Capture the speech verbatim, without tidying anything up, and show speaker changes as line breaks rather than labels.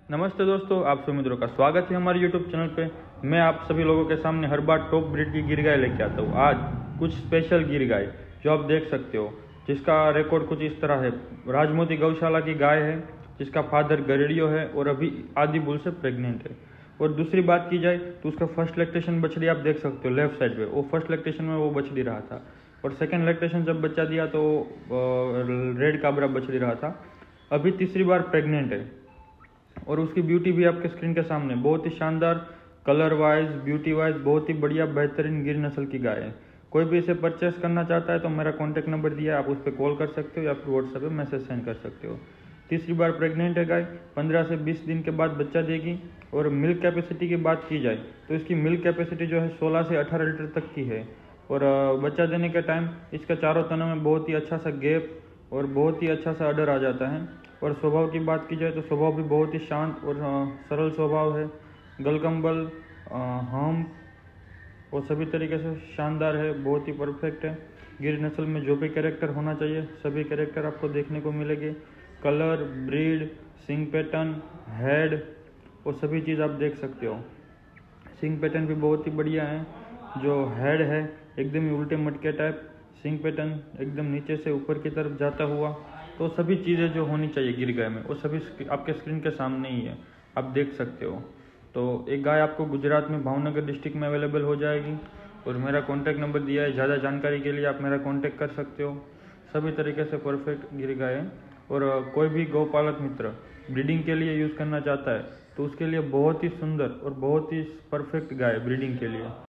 नमस्ते दोस्तों, आप सभी मित्रों का स्वागत है हमारे यूट्यूब चैनल पे। मैं आप सभी लोगों के सामने हर बार टॉप ब्रीड की गिर गाय लेके आता हूँ। आज कुछ स्पेशल गिर गाय जो आप देख सकते हो, जिसका रिकॉर्ड कुछ इस तरह है। राजमोती गौशाला की गाय है, जिसका फादर गरेडियो है और अभी आदि बुल से प्रेग्नेंट है। और दूसरी बात की जाए तो उसका फर्स्ट लैक्टेशन बछड़ी आप देख सकते हो लेफ्ट साइड पे, वो फर्स्ट लैक्टेशन में वो बछड़ी रहा था। और सेकेंड लैक्टेशन जब बच्चा दिया तो रेड काबरा बछड़ी रहा था। अभी तीसरी बार प्रेग्नेंट है और उसकी ब्यूटी भी आपके स्क्रीन के सामने, बहुत ही शानदार, कलर वाइज, ब्यूटी वाइज बहुत ही बढ़िया बेहतरीन गिर नस्ल की गाय है। कोई भी इसे परचेस करना चाहता है तो मेरा कॉन्टैक्ट नंबर दिया है, आप उस पर कॉल कर सकते हो या फिर व्हाट्सएप पे मैसेज सेंड कर सकते हो। तीसरी बार प्रेग्नेंट है गाय, पंद्रह से बीस दिन के बाद बच्चा देगी। और मिल्क कैपेसिटी की बात की जाए तो इसकी मिल्क कैपेसिटी जो है सोलह से अठारह लीटर तक की है। और बच्चा देने के टाइम इसका चारों तनों में बहुत ही अच्छा सा गैप और बहुत ही अच्छा सा अडर आ जाता है। और स्वभाव की बात की जाए तो स्वभाव भी बहुत ही शांत और सरल स्वभाव है। गलकम्बल, हम और सभी तरीके से शानदार है, बहुत ही परफेक्ट है। गिर नस्ल में जो भी कैरेक्टर होना चाहिए सभी कैरेक्टर आपको देखने को मिलेंगे। कलर, ब्रीड, सिंग पैटर्न, हेड और सभी चीज़ आप देख सकते हो। सिंग पैटर्न भी बहुत ही बढ़िया है। जो हेड है एकदम ही उल्टे मटके टाइप, सिंग पैटर्न एकदम नीचे से ऊपर की तरफ जाता हुआ। तो सभी चीज़ें जो होनी चाहिए गिर गाय में वो सभी आपके स्क्रीन के सामने ही है, आप देख सकते हो। तो एक गाय आपको गुजरात में भावनगर डिस्ट्रिक्ट में अवेलेबल हो जाएगी। और मेरा कॉन्टैक्ट नंबर दिया है, ज़्यादा जानकारी के लिए आप मेरा कॉन्टैक्ट कर सकते हो। सभी तरीके से परफेक्ट गिर गाय है। और कोई भी गौपालक मित्र ब्रीडिंग के लिए यूज़ करना चाहता है तो उसके लिए बहुत ही सुंदर और बहुत ही परफेक्ट गाय ब्रीडिंग के लिए।